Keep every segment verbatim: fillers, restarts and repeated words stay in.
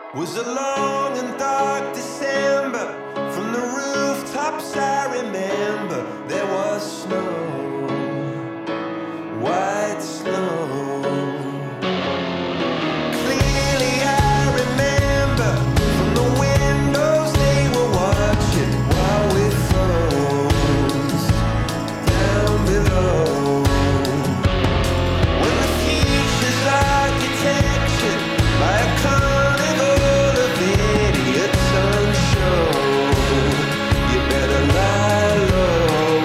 Was a long and dark December. From the rooftops I remember there was snow, white snow. Clearly I remember from the windows they were watching while we froze down below. When the future's architecture by a carnival of idiots on show, you better lie low.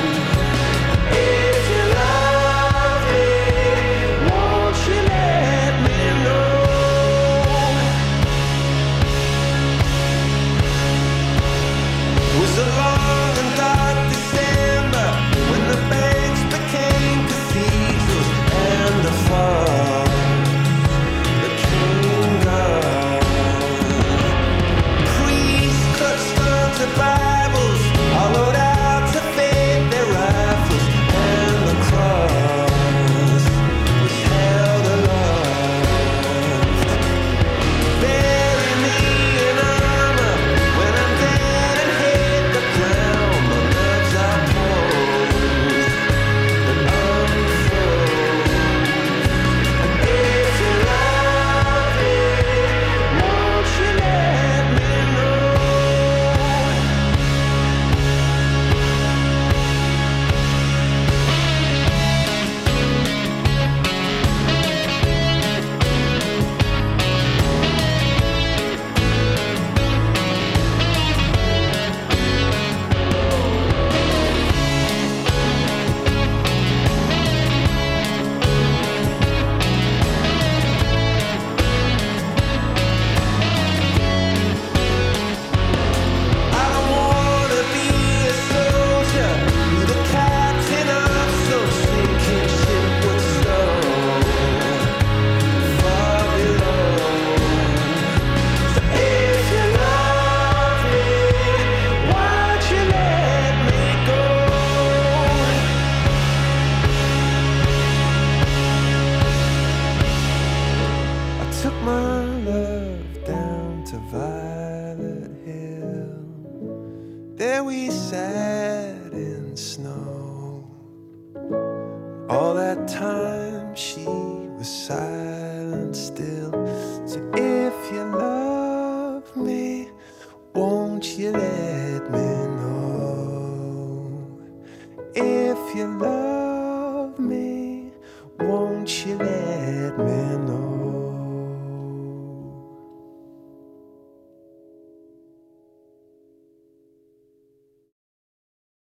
If you love me, won't you let me know? It was a long and dark December when the banks became cathedrals and the fog became gone. Priests clutched onto Bibles, hollowed out to fade their rifles, and the cross was held aloft. Bury me in armor when I'm dead and hit the ground. My nerves are posed and unfroze. And if you love me, won't you let me know? I don't wanna be a soldier, be the captain of some sinking ship with stone far below. So if you love me, why'd you let me go? I took my love down to Violet Hill. There we sat in snow. All that time she was silent still. So if you love me, won't you let me know? If you love